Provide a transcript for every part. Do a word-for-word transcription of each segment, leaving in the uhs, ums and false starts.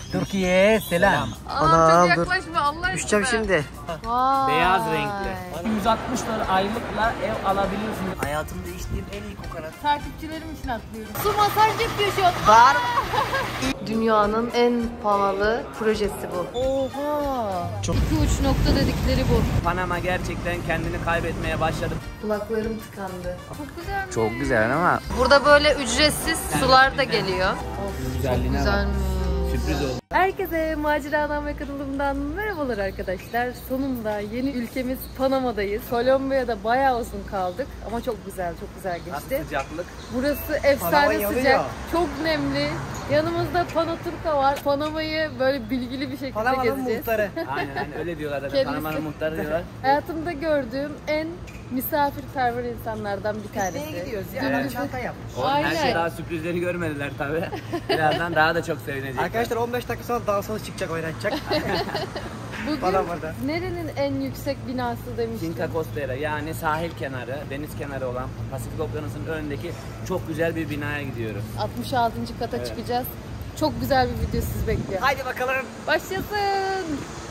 Türkiye'ye selam. Anam çok yaklaşma Allah aşkına. Düşeceğim şimdi. Vay. Beyaz renkli. yüz altmış dolar aylıkla ev alabiliyorsunuz. Hayatımda içtiğim en iyi kokonat. Takipçilerim için atlıyorum. Su masaj yapıyor şu an. Var. Dünyanın en pahalı projesi bu. Oha. Çok. İki uç nokta dedikleri bu. Panama gerçekten kendini kaybetmeye başladı. Kulaklarım tıkandı. Çok güzel mi? Çok güzel ama Burada böyle ücretsiz sular da geliyor. Of, güzelliğine çok güzelmiş. sürpriz oldu. Herkese Maceradan ve kanalımdan merhabalar arkadaşlar. Sonunda yeni ülkemiz Panama'dayız. Kolombiya'da bayağı uzun kaldık ama çok güzel, çok güzel geçti. Nasıl sıcaklık? Burası efsane sıcak, çok nemli. Yanımızda Panaturka var. Panama'yı böyle bilgili bir şekilde Panama'nın gezeceğiz. muhtarı. Aynen aynen öyle diyorlar zaten. Kendisi. Panama'nın muhtarı diyorlar. Hayatımda gördüğüm en misafirperver insanlardan bir tanesi. Nereye gidiyoruz ya? Evet. Çanta yapmış. Oğlum, her Aynen. şey daha sürprizleri görmediler tabi. Birazdan daha da çok sevinecekler. Arkadaşlar on beş dakika sonra dansöz çıkacak, oynatacak. Bugün Panama'da. nerenin en yüksek binası demiştim. Finca Costera yani sahil kenarı, deniz kenarı olan Pasifik Okyanusu'nun önündeki çok güzel bir binaya gidiyoruz. altmış altıncı kata Evet. çıkacağız. Çok güzel bir video sizi bekliyor. Haydi bakalım. Başlasın.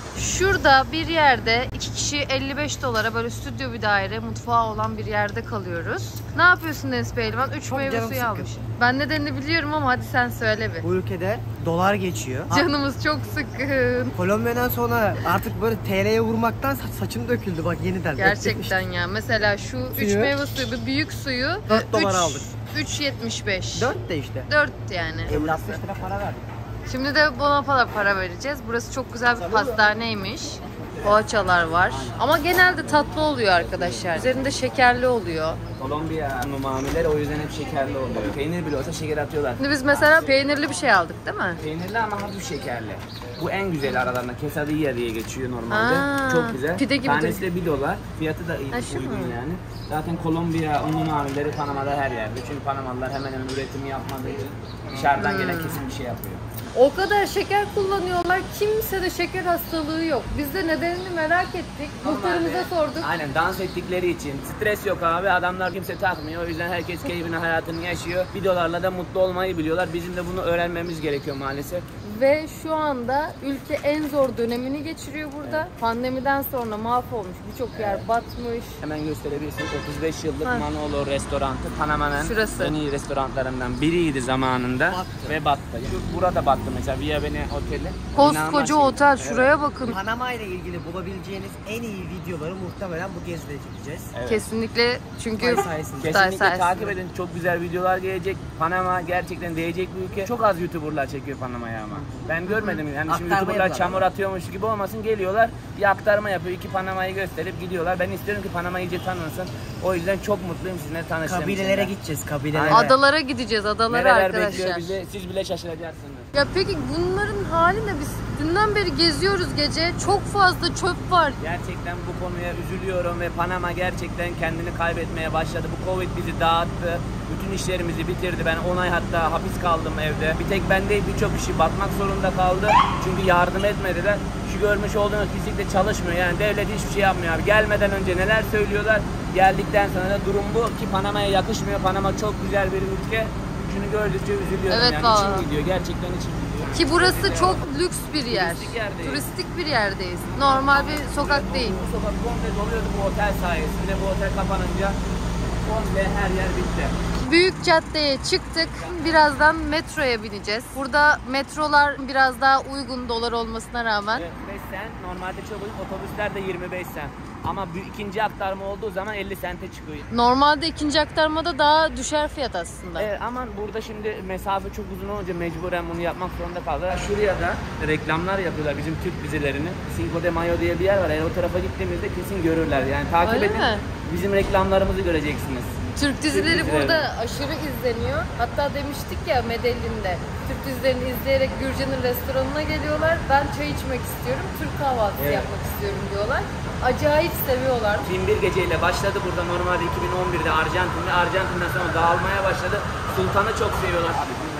Şurada bir yerde iki kişi elli beş dolara böyle stüdyo bir daire, mutfağı olan bir yerde kalıyoruz. Ne yapıyorsun Deniz Pehlivan? üç Çok meyve canım suyu sıkkın. almış. Ben nedenini biliyorum ama hadi sen söyle bir. Bu ülkede dolar geçiyor. Canımız çok sıkkın. Kolombiya'dan sonra artık böyle T L'ye vurmaktan sa- saçım döküldü bak yeniden. Gerçekten ya. Mesela şu üç Suyu. meyve suyu, bir büyük suyu dört dolar aldık. üç yetmiş beş. dört de işte. dört yani. elli altmış lira para verdik. Şimdi de buna para para vereceğiz. Burası çok güzel bir pastaneymiş. Poğaçalar var. Ama genelde tatlı oluyor arkadaşlar. Üzerinde şekerli oluyor. Kolombiya mamuller o yüzden hep şekerli oluyor. Peynir bile olsa şeker atıyorlar. Şimdi biz mesela peynirli bir şey aldık değil mi? Peynirli ama hafif şekerli. Bu en güzel aralarında. Quesadilla diye geçiyor normalde. Aa, Çok güzel. pide gibi Tanesi de bir dolar. Fiyatı da iyi, Ha, şu uygun mu? yani. Zaten Kolombiya unlu mamulleri Panama'da her yerde. Çünkü Panamalılar hemen hemen üretimi yapmadığı için dışarıdan gelen Hmm. kesin bir şey yapıyor. O kadar şeker kullanıyorlar. Kimse de şeker hastalığı yok. Biz de nedenini merak ettik. Muhtarımıza sorduk. Aynen, dans ettikleri için. Stres yok abi. Adamlar kimse takmıyor. O yüzden herkes keyfini, hayatını yaşıyor. Bir dolarla da mutlu olmayı biliyorlar. Bizim de bunu öğrenmemiz gerekiyor maalesef. Ve şu anda ülke en zor dönemini geçiriyor burada. Pandemiden sonra mahvolmuş. Birçok yer batmış. Hemen gösterebilirsiniz. otuz beş yıllık Ha. Manolo restoranı Panama'nın Şurası. en iyi restoranlarından biriydi zamanında. Battı. Ve battı. Şu- Burada battı mesela Via Bene Oteli. Koskoca İnanılmaz otel. şey. Şuraya bakın. Panama ile ilgili bulabileceğiniz en iyi videoları muhtemelen bu gezide çekeceğiz. Evet. Kesinlikle çünkü Kutay sayesinde. Kutay Kesinlikle sayesinde. takip edin. Çok güzel videolar gelecek. Panama gerçekten değecek bir ülke. Çok az YouTuber'lar çekiyor Panama'ya ama. Ben görmedim. Yani şimdi Aktarma YouTuber'lar yapıyorlar. çamur atıyormuş gibi olmasın. Geliyorlar, bir aktarma yapıyor. İki Panama'yı gösterip gidiyorlar. Ben istiyorum ki Panama iyice tanınsın. O yüzden çok mutluyum sizinle tanıştığım için. Kabilelere de. gideceğiz, kabilelere. Aynen. Adalara gideceğiz, adalara Nereler bekliyor arkadaşlar. bizi? Siz bile şaşıracaksınız. Ya peki bunların hali ne? Biz dünden beri geziyoruz gece. Çok fazla çöp var. Gerçekten bu konuya üzülüyorum ve Panama gerçekten kendini kaybetmeye başladı. Bu Covid bizi dağıttı. Bütün işlerimizi bitirdi. Ben on ay hatta hapis kaldım evde. Bir tek ben değil, birçok kişi batmak zorunda kaldı. Çünkü yardım etmediler. Şu görmüş olduğunuz bisiklet çalışmıyor. Yani devlet hiçbir şey yapmıyor abi. Gelmeden önce neler söylüyorlar. Geldikten sonra da durum bu ki Panama'ya yakışmıyor. Panama çok güzel bir ülke. Şunu gördükçe üzülüyorum Evet, yani. vallahi. İçim gidiyor. Gerçekten içim gidiyor. Ki burası çok lüks bir yer. Turistik yerdeyiz. Turistik bir yerdeyiz. Normal bir sokak değil. Bu sokak komple doluyordu bu otel sayesinde. Bu otel kapanınca komple her yer bitti. Büyük caddeye çıktık. Birazdan metroya bineceğiz. Burada metrolar biraz daha uygun dolar olmasına rağmen. beş sent. Normalde çok uygun. Otobüsler de yirmi beş sent. Ama bir ikinci aktarma olduğu zaman elli sente çıkıyor. Normalde ikinci aktarmada daha düşer fiyat aslında. Evet, ama burada şimdi mesafe çok uzun olunca mecburen bunu yapmak zorunda kaldı. Şuraya da reklamlar yapıyorlar bizim Türk dizilerini. Cinco de Mayo diye bir yer var. Eğer o tarafa gittiğimizde kesin görürler. Yani takip Öyle edin. mi? Bizim reklamlarımızı göreceksiniz. Türk dizileri dizileri. burada aşırı izleniyor. Hatta demiştik ya Medellин'de. Türk dizilerini izleyerek Gürcan'ın restoranına geliyorlar. Ben çay içmek istiyorum, Türk kahvaltısı Evet. yapmak istiyorum diyorlar. Acayip seviyorlar. bin bir geceyle başladı burada normalde iki bin on birde Arjantin'de. Arjantin'den sonra dağılmaya başladı. Sultan'ı çok seviyorlar.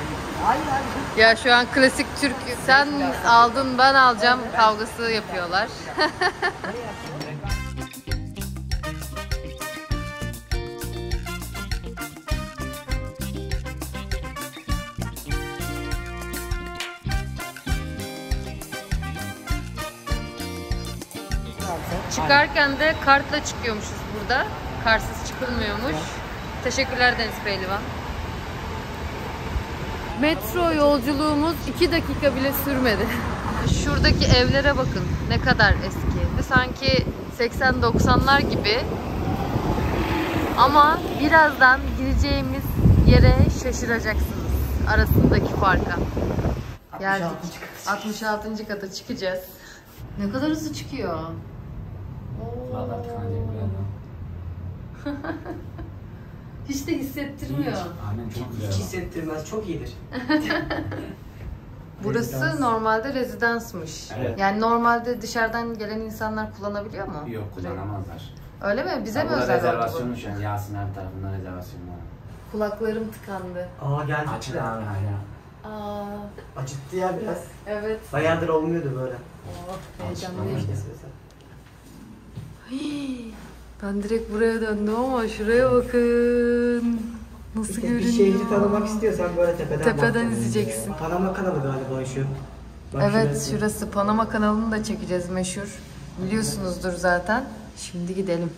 Ya şu an klasik Türk, sen aldın ben alacağım kavgası yapıyorlar. Çıkarken de kartla çıkıyormuşuz burada. Kartsız çıkılmıyormuş. Teşekkürler Deniz Pehlivan. Metro yolculuğumuz iki dakika bile sürmedi. Şuradaki evlere bakın ne kadar eski. Sanki seksen doksanlar gibi. Ama birazdan gireceğimiz yere şaşıracaksınız arasındaki farka. Geldik. altmış altıncı kata çıkacağız. Ne kadar hızlı çıkıyor. Vallahi tıkanacak birazdan. Hiç de hissettirmiyor. Aynen çok güzel. Hiç hissettirmez, çok iyidir. Burası Rezidans. normalde rezidansmış. Evet. Yani normalde dışarıdan gelen insanlar kullanabiliyor mu? Yok, kullanamazlar. Öyle mi? Bize Ya mi burada özel oldu rezervasyonu şu an Yasin abi tarafından rezervasyon var. bu? Kulaklarım tıkandı. Aa geldik Açın de. abi hala. Aa, Acıttı ya biraz. evet. Bayağıdır olmuyordu böyle. Oh, heyecanlıyım. Açık. Hii, ben direkt buraya döndüm ama şuraya bakın. Nasıl İşte görünüyor? bir şehri tanımak istiyorsan böyle tepeden Tepeden bakacaksın. izleyeceksin. Panama kanalı galiba şu. Bak Evet, şurası. şurası Panama kanalını da çekeceğiz meşhur. Biliyorsunuzdur zaten. Şimdi gidelim.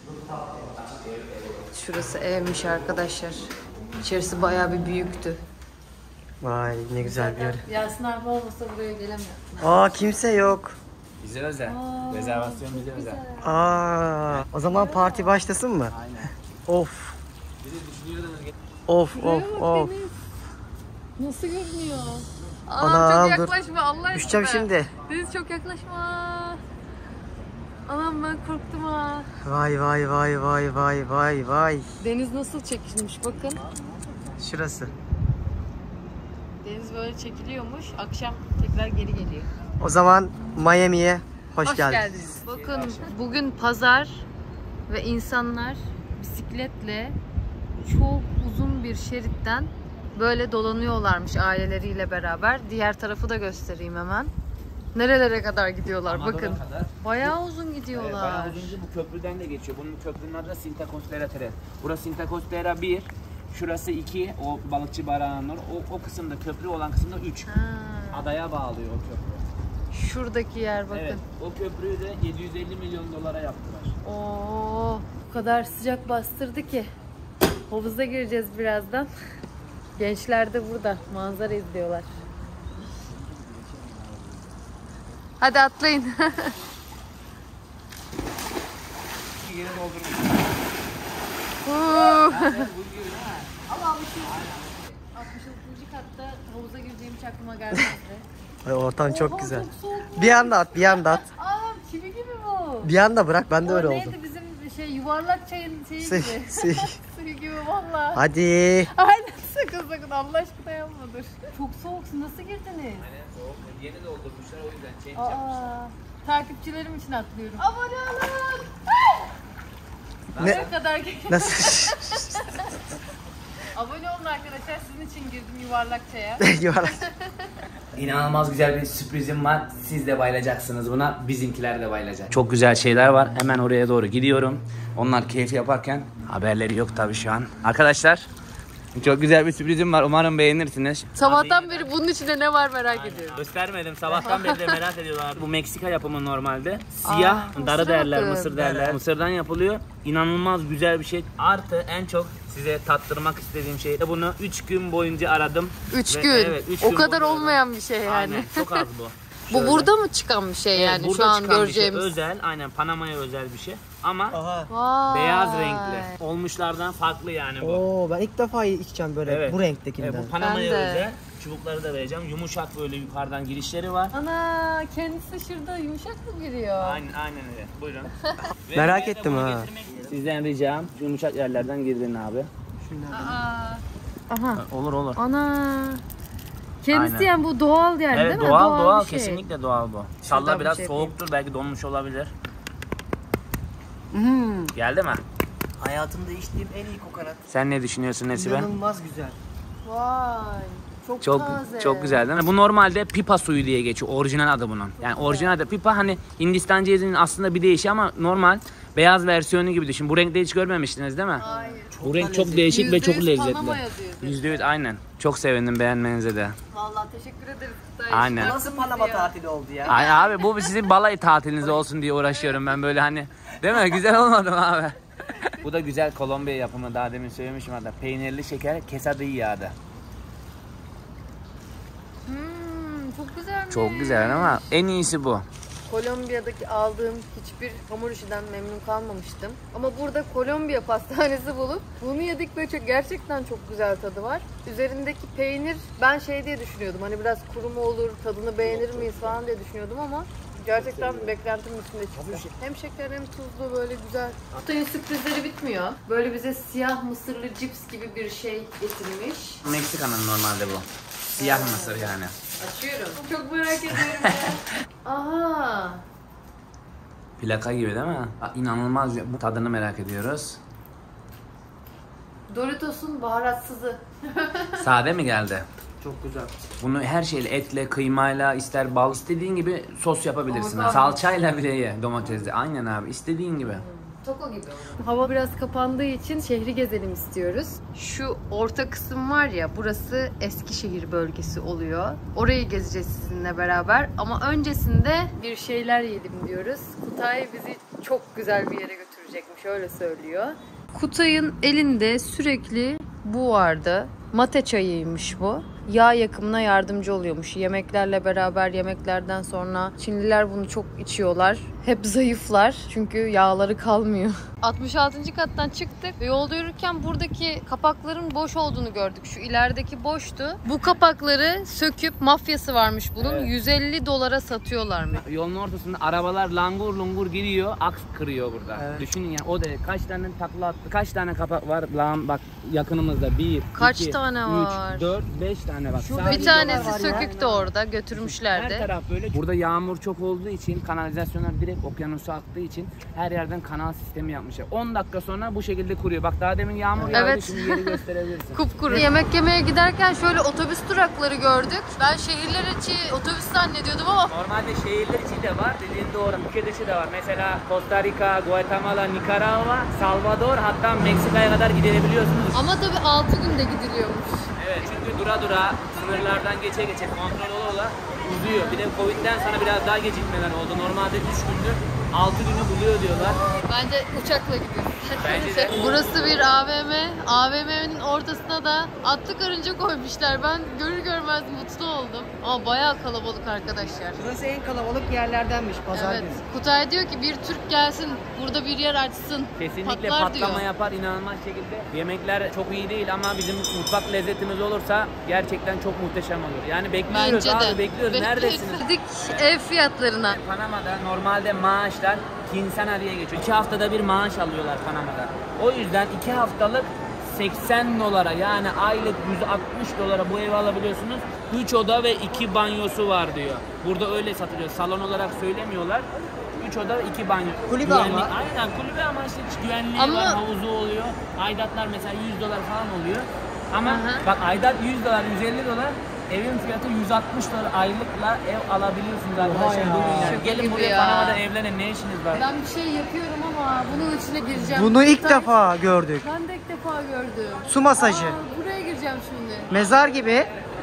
Şurası evmiş arkadaşlar. İçerisi bayağı bir büyüktü. Vay ne güzel bir yer. Yasin abi olmasa buraya gelemiyor. Aa kimse yok. Bize özel. Rezervasyon bize özel. Aa o zaman parti başlasın mı? Aynen. Of. Bizi düşünüyordunuz. Of of of. Nasıl görünüyor? Anam, Anam çok dur. yaklaşma Allah aşkına. Düşeceğim şimdi. Deniz çok yaklaşma. Anam ben korktum ha. Vay vay vay vay vay vay vay. Deniz nasıl çekilmiş bakın. Şurası. Deniz böyle çekiliyormuş. Akşam tekrar geri geliyor. O zaman Miami'ye hoş, Hoş geldiniz. geldiniz. Bakın bugün pazar ve insanlar bisikletle çok uzun bir şeritten böyle dolanıyorlarmış aileleriyle beraber. Diğer tarafı da göstereyim hemen. Nerelere kadar gidiyorlar Anadolu'ya bakın. kadar. Bayağı uzun Evet, gidiyorlar. bayağı uzunca bu köprüden de geçiyor. Bunun köprünün adı da Sinta Costera Tren. Burası Sinta Costera bir, şurası iki, o balıkçı barağının o, o kısımda köprü olan kısımda üç. Ha, Adaya bağlıyor o köprü. şuradaki yer bakın. Evet, o köprüyü de yedi yüz elli milyon dolara yaptılar. Oo, o kadar sıcak bastırdı ki. Havuza gireceğiz birazdan. Gençler de burada manzara izliyorlar. Hadi atlayın. Yeni doldurmuş. Ama altmış altıncı katta havuza gireceğim hiç aklıma gelmezdi. Ay, ortam çok Oha, güzel. Çok soğuk. Bir anda at, bir anda at. Aa, çivi gibi bu. Bir anda bırak, ben de O öyle neydi oldum. bizim şey yuvarlak çayın şeyi Sı- gibi. sı- Suyu gibi valla. Hadi. Aynen sakın sakın Allah aşkına yapma dur. Çok soğuksun nasıl girdiniz? Aynen soğuk. Yeni doldurmuşlar o yüzden change yapmışlar. Aa, takipçilerim için atlıyorum. Abone olun. Ne? Ne kadar geliyor? Nasıl? Abone olun arkadaşlar sizin için girdim yuvarlak çaya. Yuvarlak. İnanılmaz güzel bir sürprizim var. Siz de bayılacaksınız buna. Bizimkiler de bayılacak. Çok güzel şeyler var. Hemen oraya doğru gidiyorum. Onlar keyif yaparken haberleri yok tabii şu an. Arkadaşlar çok güzel bir sürprizim var. Umarım beğenirsiniz. Sabahtan beri bunun içinde ne var merak ediyorum. Göstermedim. Sabahtan beri de merak ediyorlar. Bu Meksika yapımı normalde. Siyah, Aa, darı mısır derler, bakın. mısır derler. Mısırdan yapılıyor. İnanılmaz güzel bir şey. Artı en çok size tattırmak istediğim şey de bunu üç gün boyunca aradım. Üç Ve- gün. evet, üç O gün kadar boyunca olmayan bir şey yani. Aynen, çok az bu. Bu Şöyle. burada mı çıkan bir şey Evet, yani şu burada an çıkan bir şey. göreceğimiz? Özel, aynen Panama'ya özel bir şey. Ama Aha. Vay. beyaz renkli. Olmuşlardan farklı yani bu. Oo, ben ilk defa içeceğim böyle Evet. bu renktekinden. Evet, bu Panama'ya Ben de. özel. Çubukları da vereceğim. Yumuşak böyle yukarıdan girişleri var. Ana kendisi şurada yumuşak mı giriyor? Aynen aynen öyle. Buyurun. Ve Merak buraya da ettim bunu ha. getirmek istedim. Sizden ricam yumuşak yerlerden girdin abi. Aa. Aha. Olur olur. Ana. Kendisi Aynen. yani bu doğal yani Evet değil mi? doğal doğal, bir şey. kesinlikle doğal bu. Şuradan İnşallah bir biraz şey yapayım. soğuktur, belki donmuş olabilir. Hmm. Geldi mi? Hayatımda içtiğim en iyi kokonat. Sen ne düşünüyorsun Nesibe? İnanılmaz güzel. Vay. Çok, Çok taze. çok güzel değil mi? Bu normalde pipa suyu diye geçiyor. Orijinal adı bunun. Yani orijinal adı pipa, hani Hindistan cevizinin aslında bir değişi ama normal beyaz versiyonu gibi düşün. Bu renkte hiç görmemiştiniz değil mi? Hayır. Bu renk da çok lezzetli. değişik ve Yüzde çok yüz lezzetli. Panama yazıyor. yüzde yüz aynen. Çok sevindim beğenmenize de. Vallahi teşekkür ederiz Kutay Aynen. Nasıl Panama tatili oldu ya? Ay abi bu sizin balayı tatiliniz olsun diye uğraşıyorum ben böyle hani. Değil mi? Güzel olmadı mı abi? Bu da güzel Kolombiya yapımı, daha demin söylemişim hatta. Peynirli şeker quesadilla'da. Hmm, çok güzelmiş. Çok güzel ama en iyisi bu. Kolombiya'daki aldığım hiçbir hamur işinden memnun kalmamıştım. Ama burada Kolombiya pastanesi bulup bunu yedik ve çok, gerçekten çok güzel tadı var. Üzerindeki peynir ben şey diye düşünüyordum. Hani biraz kuru mu olur, tadını beğenir miyiz falan diye düşünüyordum ama gerçekten beklentimin üstünde çıktı. Hem şeker hem tuzlu, böyle güzel. Kutay'ın sürprizleri bitmiyor. Böyle bize siyah mısırlı cips gibi bir şey getirmiş. Meksika'nın normalde bu. Siyah mısır yani. Açıyorum. Çok merak ediyorum ya. Aha. Plaka gibi değil mi? Aa, İnanılmaz. Bu tadını merak ediyoruz. Doritos'un baharatsızı. Sade mi geldi? Çok güzel. Bunu her şeyle, etle, kıymayla, ister bal, istediğin gibi sos yapabilirsin. Ama Salçayla bile ye domatesli. Aynen abi, istediğin gibi. Toko gibi. Hava biraz kapandığı için şehri gezelim istiyoruz. Şu orta kısım var ya, burası Eskişehir bölgesi oluyor. Orayı gezeceğiz sizinle beraber. Ama öncesinde bir şeyler yedim diyoruz. Kutay bizi çok güzel bir yere götürecekmiş, öyle söylüyor. Kutay'ın elinde sürekli bu vardı. Mate çayıymış bu. Yağ yakımına yardımcı oluyormuş. Yemeklerle beraber, yemeklerden sonra Çinliler bunu çok içiyorlar. Hep zayıflar çünkü yağları kalmıyor. altmış altıncı kattan çıktık ve yolda yürürken buradaki kapakların boş olduğunu gördük. Şu ilerideki boştu. Bu kapakları söküp, mafyası varmış bunun, Evet. yüz elli dolara satıyorlarmış. Yolun ortasında arabalar langur lungur giriyor, aks kırıyor burada. Evet. Düşünün ya, o da kaç tane takla attı, kaç tane kapak var lan bak yakınımızda. Bir, Kaç iki, tane var? üç, dört, beş tane bak. Şurada Sadece Bir tanesi var ya. sökük de orada, her götürmüşlerdi. taraf böyle. Burada yağmur çok olduğu için kanalizasyonlar direkt okyanusa aktığı için her yerden kanal sistemi yapmışlar. on dakika sonra bu şekilde kuruyor. Bak daha demin yağmur yağdı, Evet. şimdi yeri gösterebilirsin. Kupkuru. Yemek yemeye giderken şöyle otobüs durakları gördük. Ben şehirler içi otobüs zannediyordum ama Normalde şehirler içi de var, dediğin doğru. Ülke dışı da var. Mesela Costa Rica, Guatemala, Nicaragua, Salvador, hatta Meksika'ya kadar gidebiliyorsunuz. ama tabii altı günde gidiliyormuş. Evet, çünkü dura dura sınırlardan geçe geçe kontrol ola ola uzuyor. Bir de Covid'den sonra biraz daha gecikmeler oldu. Normalde üç gündür altı günü buluyor diyorlar. Bence uçakla gidiyoruz. Bence de. Burası bir A V M. A V M'nin ortasına da atlı karınca koymuşlar. Ben görür görmez mutlu oldum. Ama bayağı kalabalık arkadaşlar. Burası en kalabalık yerlerdenmiş pazar Evet. günü. Kutay diyor ki bir Türk gelsin, burada bir yer açsın. Kesinlikle Patlar patlama diyor. yapar inanılmaz şekilde. Yemekler çok iyi değil ama bizim mutfak lezzetimiz olursa gerçekten çok muhteşem olur. Yani bekliyoruz Bence abi, de. bekliyoruz. Neredesiniz? Bekledik ev fiyatlarına. Panama'da normalde maaşlar quincena diye geçiyor. İki haftada bir maaş alıyorlar Panama'da. O yüzden iki haftalık seksen dolara, yani aylık yüz altmış dolara bu evi alabiliyorsunuz. üç oda ve iki banyosu var diyor. Burada öyle satılıyor. Salon olarak söylemiyorlar. üç oda iki banyo. Kulübe Güvenlik- ama. Aynen kulübe ama işte güvenliği Ama- var, havuzu oluyor. Aidatlar mesela yüz dolar falan oluyor. Ama Aha. bak aidat yüz dolar, yüz elli dolar. Evin fiyatı yüz altmış dolar, aylıkla ev alabiliyorsunuz arkadaşlar. ya. Bugün yani. Şaka Gelin gibi buraya ya. Panama'da evlenin, ne işiniz var? Ben bir şey yapıyorum ama bunun içine gireceğim. Bunu ilk Kutay- defa gördük. Ben de ilk defa gördüm. Su masajı. Aa, buraya gireceğim şimdi. Mezar gibi.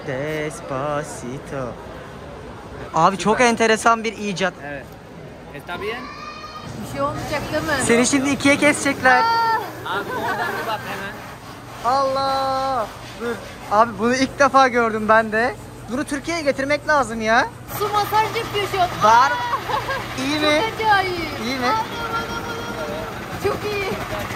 Despacito. Abi çok enteresan bir icat. Evet. Está bien? Bir şey olmayacak değil mi? Seni şimdi ikiye kesecekler. Abi oradan bir bak hemen. Allah. Dur. Abi bunu ilk defa gördüm ben de. Bunu Türkiye'ye getirmek lazım ya. Su masaj yapıyor şu an. Var. İyi mi? Çok acayip. İyi mi? Çok iyi.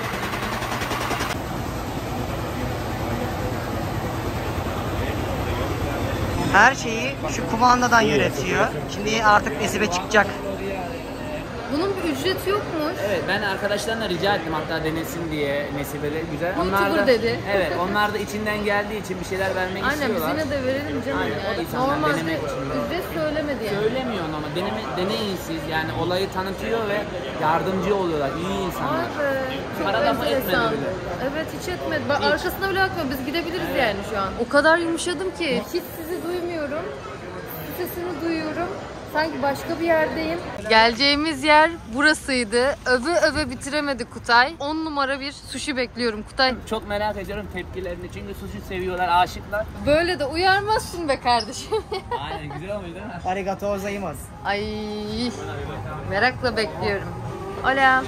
Her şeyi şu kumandadan yönetiyor. Şimdi artık Nesibe çıkacak. Bunun bir ücreti yokmuş. Evet, ben arkadaşlarına rica ettim hatta denesin diye Nesibe'de güzel. YouTuber da, dedi. Evet, onlar da içinden geldiği için bir şeyler vermek Aynen, biz istiyorlar. yine de verelim canım Aynen, o da yani. insanlar Normalde denemek için. ücret söylemedi yani. Söylemiyor ama deneme, deneyin siz, yani olayı tanıtıyor ve yardımcü oluyorlar, iyi insanlar. Vay be. Çok Para da mı enteresan. etmedi bile? Evet, hiç etmedi. Bak, Hiç. arkasına bile bakmıyorum. Biz gidebiliriz yani şu an. O kadar yumuşadım ki. Hiç sizi duymuyorum. Sesini duyuyorum. Sanki başka bir yerdeyim. Geleceğimiz yer burasıydı. Öve öve bitiremedi Kutay. on numara bir sushi bekliyorum Kutay. Çok merak ediyorum tepkilerini çünkü sushi seviyorlar, aşıklar. Böyle de uyarmazsın be kardeşim. Aynen, güzel olmuş değil mi? Arigato gozaimasu. Ay, merakla bekliyorum. Hola.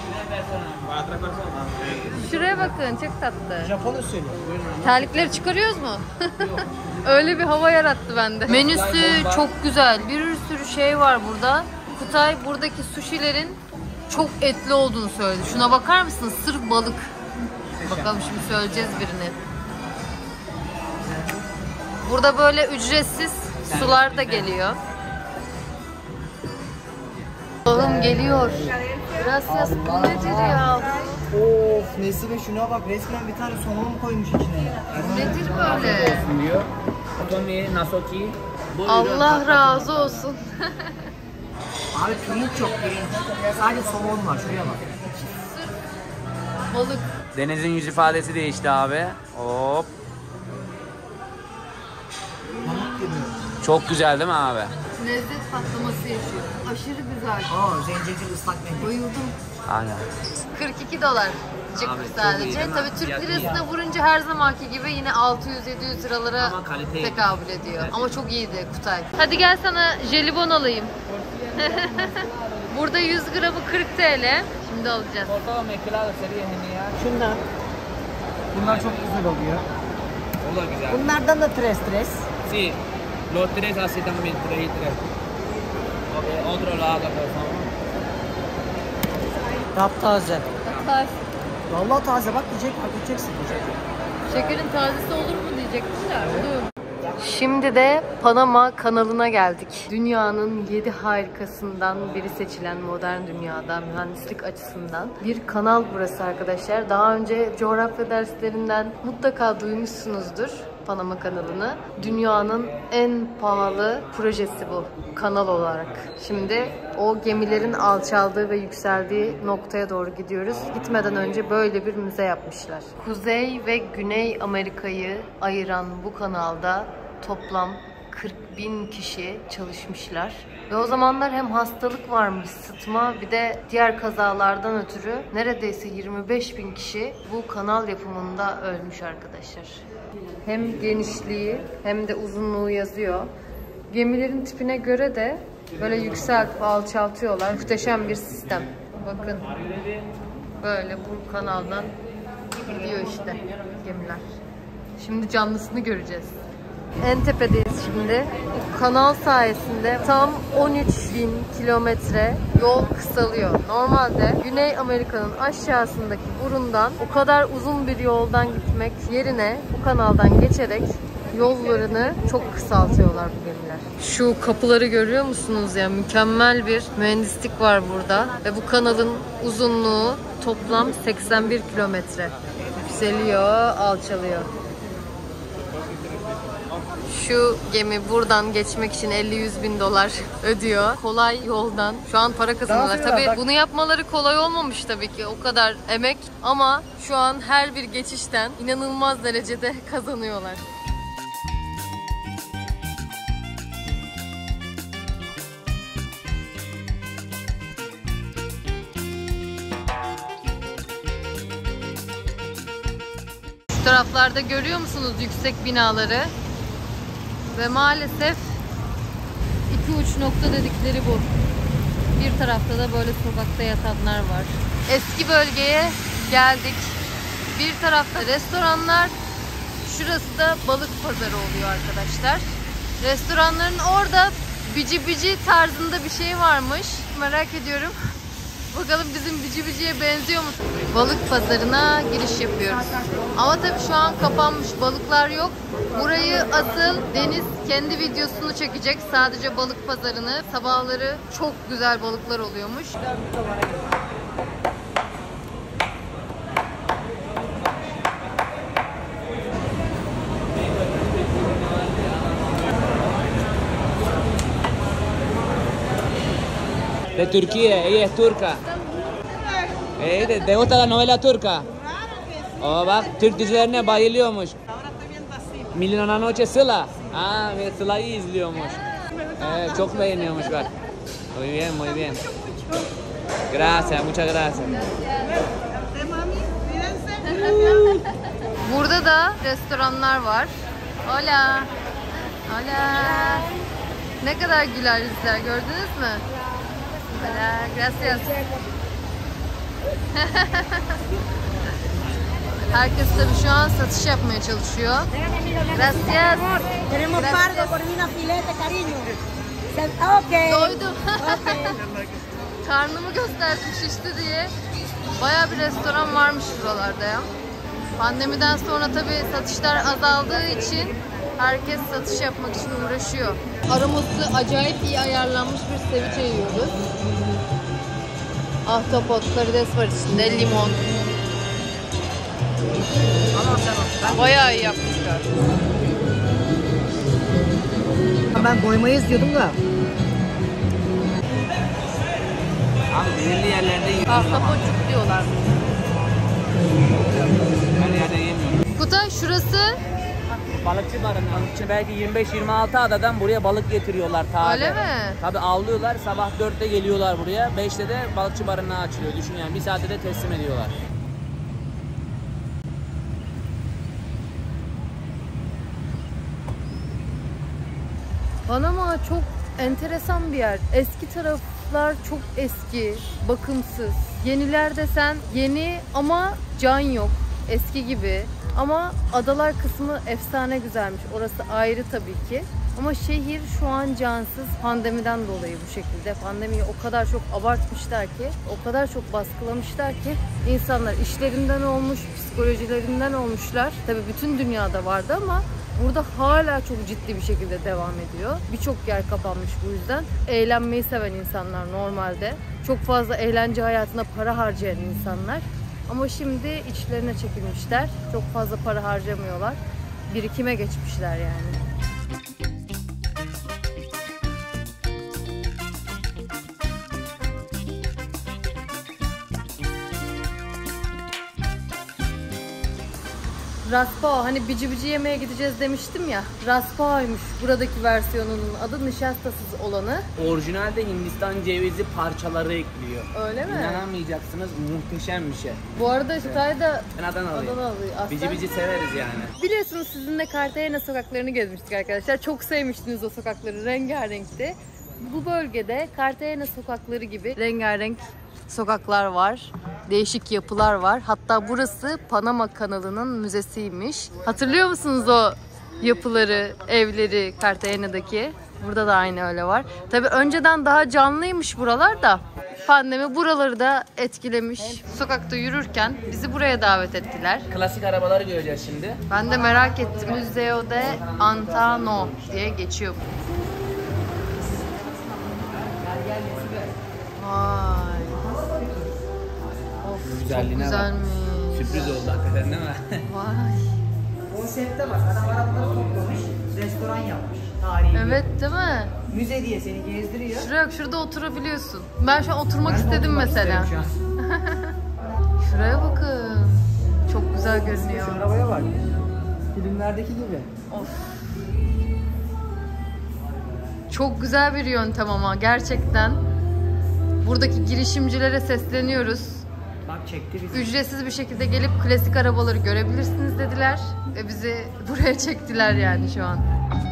Şuraya bakın, çok tatlı. Japon usulü. Terlikleri çıkarıyoruz mu? Öyle bir hava yarattı bende. Menüsü çok güzel. Bir sürü şey var burada. Kutay buradaki sushilerin çok etli olduğunu söyledi. Şuna bakar mısınız? Sırf balık. Bakalım şimdi söyleyeceğiz birini. Burada böyle ücretsiz sular da geliyor. Allah'ım geliyor. Gracias. Bu nedir ya? Of Nesime şuna bak, resmen bir tane somon koymuş içine. Nedir böyle? Diyor. Otomi, nasoki. Allah razı olsun. Abi pirinç çok pirinç. Sadece somon var, şuraya bak. Balık. Deniz'in yüz ifadesi değişti abi. Hop. Pamuk gibi. Çok güzel değil mi abi? Lezzet patlaması yaşıyor. Aşırı güzel. Aa, zencefil ıslak mendil. Bayıldım. Aynen. kırk iki dolar Abi, çıkmış çok iyi sadece. değil mi? Tabii Türk Fiyatı iyi lirasına ya. vurunca her zamanki gibi yine altı yüz yedi yüz liralara Ama kalite iyi. tekabül ediyor. Ama çok iyiydi Kutay. Hadi gel sana jelibon alayım. Burada yüz gramı kırk TL. Şimdi alacağız. Şundan. Bunlar çok güzel oluyor. O da güzel. Bunlardan da tres tres. Sí, los tres así también, tres y tres. Ok, otro lado, por favor. Taptaze. Taze. Vallahi taze, bak yiyecek, bak yiyeceksin yiyecek. Şekerin tazesi olur mu diyecekler. Şimdi de Panama kanalına geldik. Dünyanın yedi harikasından biri seçilen modern dünyada mühendislik açısından bir kanal burası arkadaşlar. Daha önce coğrafya derslerinden mutlaka duymuşsunuzdur Panama kanalını. Dünyanın en pahalı projesi bu kanal olarak. Şimdi o gemilerin alçaldığı ve yükseldiği noktaya doğru gidiyoruz. Gitmeden önce böyle bir müze yapmışlar. Kuzey ve Güney Amerika'yı ayıran bu kanalda toplam kırk bin kişi çalışmışlar. Ve o zamanlar hem hastalık varmış, sıtma, bir de diğer kazalardan ötürü neredeyse yirmi beş bin kişi bu kanal yapımında ölmüş arkadaşlar. Hem genişliği hem de uzunluğu yazıyor. Gemilerin tipine göre de böyle yükseltip alçaltıyorlar. Muhteşem bir sistem. Bakın. Böyle bu kanaldan gidiyor işte gemiler. Şimdi canlısını göreceğiz. En tepedeyiz şimdi. Kanal sayesinde tam on üç bin kilometre yol kısalıyor. Normalde Güney Amerika'nın aşağısındaki burundan o kadar uzun bir yoldan gitmek yerine bu kanaldan geçerek yollarını çok kısaltıyorlar bu gemiler. Şu kapıları görüyor musunuz ya? Mükemmel bir mühendislik var burada. Ve bu kanalın uzunluğu toplam seksen bir kilometre. Yükseliyor, alçalıyor. Şu gemi buradan geçmek için elli yüz bin dolar ödüyor. Kolay yoldan. Şu an para kazanıyorlar. Tabii bunu yapmaları kolay olmamış tabii ki. O kadar emek ama şu an her bir geçişten inanılmaz derecede kazanıyorlar. Şu taraflarda görüyor musunuz yüksek binaları? Ve maalesef iki uç nokta dedikleri bu. Bir tarafta da böyle sokakta yatanlar var. Eski bölgeye geldik. Bir tarafta restoranlar, şurası da balık pazarı oluyor arkadaşlar. Restoranların orada bici bici tarzında bir şey varmış. Merak ediyorum. Bakalım bizim bici biciye benziyor mu? Balık pazarına giriş yapıyoruz. Ama tabii şu an kapanmış, balıklar yok. Burayı asıl Deniz kendi videosunu çekecek. Sadece balık pazarını. Sabahları çok güzel balıklar oluyormuş. De Turquía, ella es turca. Eh, ¿te, te gusta la novela turca? Oh, bak Türk dizilerine bayılıyormuş. Milyon Noche Sıla. Aa, ve Sıla'yı izliyormuş. Evet, çok beğeniyormuş bak. Muy bien, muy bien. Gracias, muchas gracias. Burada da restoranlar var. Hola. Hola. Ne kadar güler yüzler, gördünüz mü? Hola, gracias. Herkes tabii şu an satış yapmaya çalışıyor. Gracias. Tenemos pardo, corvino, filete, cariño. Okay. Doydum. Karnımı gösterdim şişti diye. Bayağı bir restoran varmış buralarda ya. Pandemiden sonra tabii satışlar azaldığı için herkes satış yapmak için uğraşıyor. Aroması acayip iyi ayarlanmış bir ceviche yiyoruz. Ahtapot, karides var içinde, limon. Bayağı iyi yapmışlar. Ben doymayız diyordum da. Abi belirli yerlerde yiyoruz ama Ahtapotçuk diyorlar. her yerde yemiyoruz. Kutay şurası Balıkçı barınağı. İçine belki yirmi beş yirmi altı adadan buraya balık getiriyorlar taze. öyle mi? Tabii avlıyorlar, sabah dörtte geliyorlar buraya, beşte de balıkçı barınağı açılıyor. Düşün yani bir saatte de teslim ediyorlar. Panama çok enteresan bir yer. Eski taraflar çok eski, bakımsız. Yeniler desen yeni ama can yok. Eski gibi. Ama adalar kısmı efsane güzelmiş. Orası ayrı tabii ki. Ama şehir şu an cansız, pandemiden dolayı bu şekilde. Pandemiyi o kadar çok abartmışlar ki, o kadar çok baskılamışlar ki insanlar işlerinden olmuş, psikolojilerinden olmuşlar. Tabii bütün dünyada vardı ama burada hala çok ciddi bir şekilde devam ediyor. Birçok yer kapanmış bu yüzden. Eğlenmeyi seven insanlar normalde. Çok fazla eğlence hayatına para harcayan insanlar. Ama şimdi içlerine çekilmişler. Çok fazla para harcamıyorlar. Birikime geçmişler yani. Raspao, hani bici bici yemeğe gideceğiz demiştim ya. Raspao'ymuş buradaki versiyonunun adı, nişastasız olanı. Orijinalde Hindistan cevizi parçaları ekliyor. Öyle mi? İnanamayacaksınız, muhteşem bir şey. Bu arada Kutay'da Ben Adanalıyım. Adanalı aslında. Bici bici severiz yani. Biliyorsunuz sizinle Cartagena sokaklarını gezmiştik arkadaşlar. Çok sevmiştiniz o sokakları, rengarenkti. Bu bölgede Cartagena sokakları gibi rengarenk sokaklar var. Değişik yapılar var. Hatta burası Panama Kanalı'nın müzesiymiş. Hatırlıyor musunuz o yapıları, evleri Cartagena'daki? Burada da aynı öyle var. Tabii önceden daha canlıymış buralar da. Pandemi buraları da etkilemiş. Sokakta yürürken bizi buraya davet ettiler. Klasik arabaları göreceğiz şimdi. Ben de merak ettim. Museo de Antano diye geçiyor. Vay. Of, Güzelliğine çok bak. güzelmiş. Sürpriz oldu hakikaten değil mi? Vay. Konsepte bak, adam arabaları toplamış, restoran yapmış. Tarihi. Evet değil mi? Müze diye seni gezdiriyor. Şuraya, şurada oturabiliyorsun. Ben şu an oturmak Ben de istedim oturmak mesela. isterim şu an. Şuraya bakın. Çok güzel görünüyor. Şu arabaya bak. Filmlerdeki gibi. Of. Çok güzel bir yöntem ama gerçekten. Buradaki girişimcilere sesleniyoruz. Bak çekti bizi. Ücretsiz bir şekilde gelip klasik arabaları görebilirsiniz dediler. Ve bizi buraya çektiler yani şu an.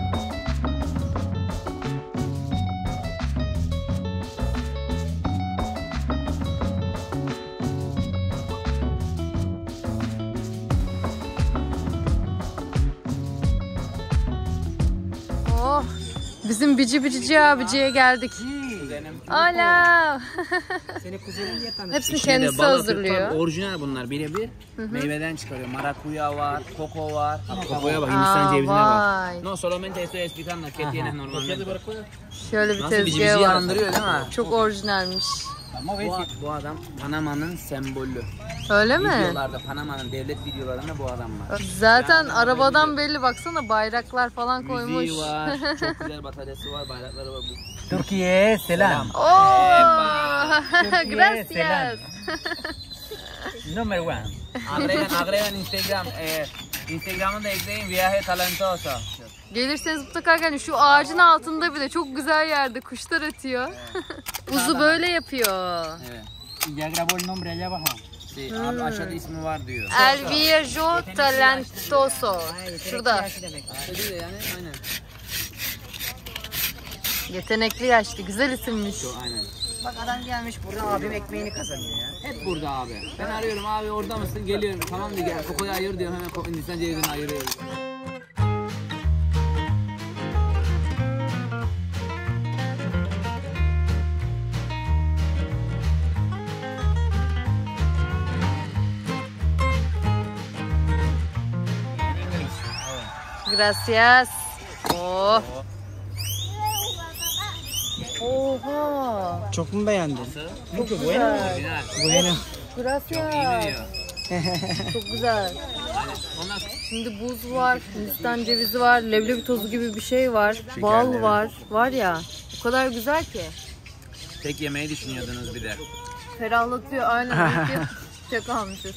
Oh, bizim bici bicici abiciye geldik. Hala. Seni kuzenin diye tanıştım. Hepsini İçinde kendisi balık, hazırlıyor. tabii orijinal bunlar birebir. Meyveden çıkarıyor. Marakuya var, koko var. Kokoya bak, Hindistan Aa, cevizine vay. bak. No, solamente estoy explicando que tienes normalmente. Şöyle bir Nasıl bici bici tezgahı var. andırıyor değil mi? Çok orijinalmiş. Bu, bu adam Panama'nın sembolü. Öyle mi? Videolarda, Panama'nın devlet videolarında bu adam var. Zaten Yani arabadan belli, baksana bayraklar falan koymuş. Müziği var, çok güzel bataryası var, bayrakları var. Bu. Türkiye'ye selam. Oh, Türkiye'ye gracias. Number one. Agregan, agregan Instagram. Eh, Instagram'ı da ekleyin, viaje talentoso. Gelirseniz mutlaka gelin. Şu ağacın altında bile çok güzel yerde kuşlar ötüyor. Uzu böyle yapıyor. Evet. Ya grabó el nombre allá abajo. Şey, abi aşağıda ismi var diyor. El Viejo Talentoso. Şurada. Aşağıda yani aynen. Yetenekli yaşlı. Güzel isimmiş. Aynen. Bak adam gelmiş burada abim ekmeğini kazanıyor ya. Hep burada abi. Ben arıyorum abi orada mısın? Geliyorum. Tamam diyor gel. Kokoyu ayır diyorum. Hemen ko- Hindistan cevizini ayırıyoruz. Gracias. Oh. Oha. Çok mu beğendin? Çok güzel. Güzel. Bueno. Gracias. İyi diyor. Çok güzel. Aynen. Ondan sonra Şimdi buz var, Hindistan cevizi var, leblebi tozu gibi bir şey var, bal var. Var ya, o kadar güzel ki. tek yemeği düşünüyordunuz bir de. Ferahlatıyor aynen. Çok almışız.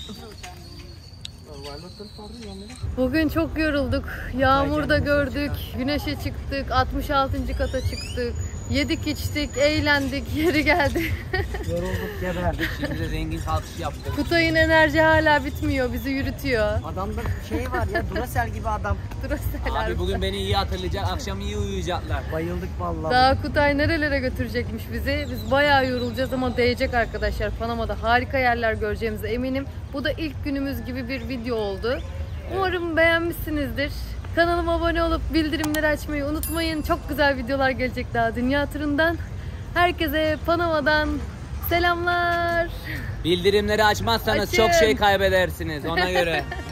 Bugün çok yorulduk. Yağmur da gördük. Güneşe çıktık. altmış altıncı kata çıktık. Yedik içtik, eğlendik, yeri geldi. Yorulduk geberdik. Şimdi de zengin kalkış yaptık. Kutay'ın enerji hala bitmiyor. Bizi yürütüyor. Adamda şey var ya Duracell gibi adam. Duracell Abi bugün beni iyi hatırlayacak, akşam iyi uyuyacaklar. Bayıldık vallahi. Daha Kutay nerelere götürecekmiş bizi. Biz bayağı yorulacağız ama değecek arkadaşlar. Panama'da harika yerler göreceğimize eminim. Bu da ilk günümüz gibi bir video oldu. Umarım beğenmişsinizdir. Kanalıma abone olup bildirimleri açmayı unutmayın. Çok güzel videolar gelecek daha dünya turundan. Herkese Panama'dan selamlar. Bildirimleri açmazsanız Açın. çok şey kaybedersiniz ona göre.